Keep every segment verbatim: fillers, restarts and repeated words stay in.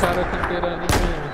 cara temperando em mim.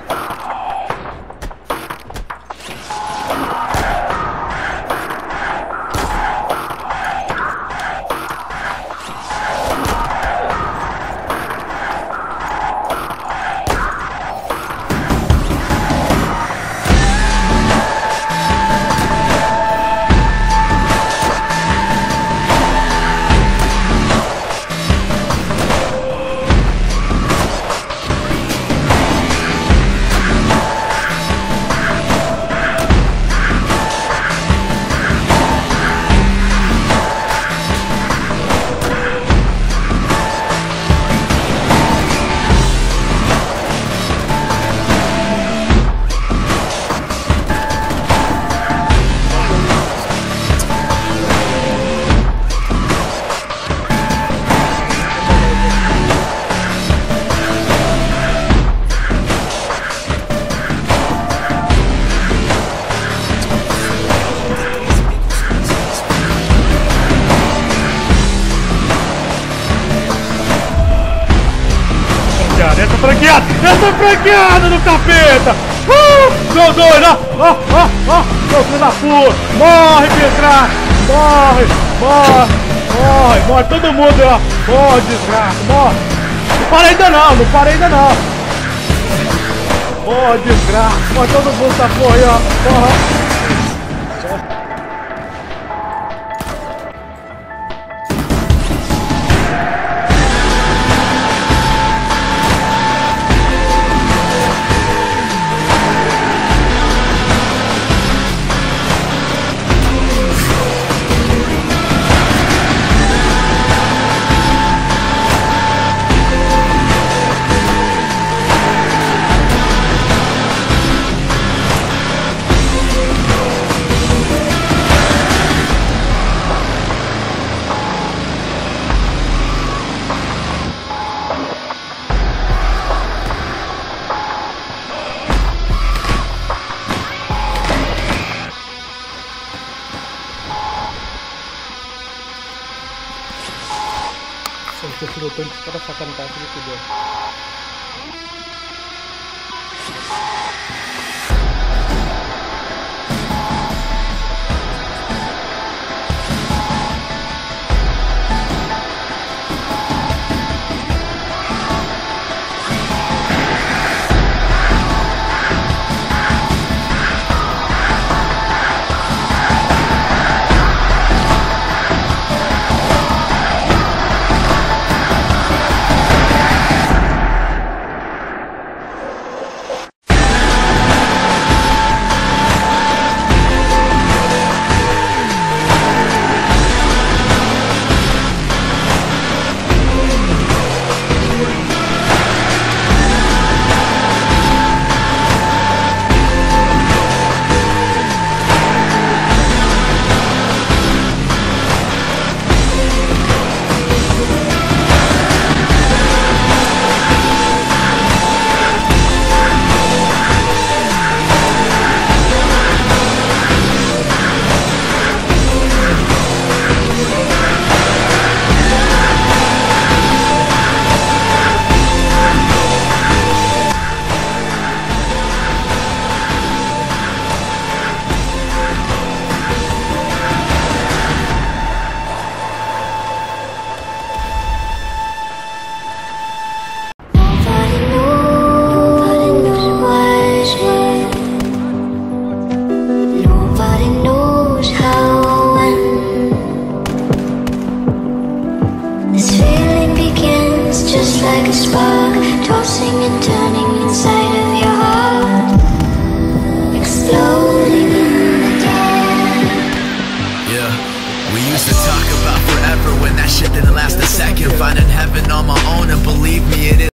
Eu tô franqueado! Eu tô franqueado no capeta! Uh! Meu doido! Ó, ó, ó, ó! Meu filho da puta! Morre, desgraça! Morre! Morre! Morre! Morre todo mundo, ó! Morre, desgraça! Morre! Não para ainda não! Não para ainda não! Morre, desgraça! Morre todo mundo da porra aí, ó! Morre! Você tirou tanto que cada facada no cara que ele cuidou. Just like a spark, tossing and turning inside of your heart, exploding in the dark. Yeah, we used to talk about forever when that shit didn't last a second. Finding heaven on my own, and believe me, it is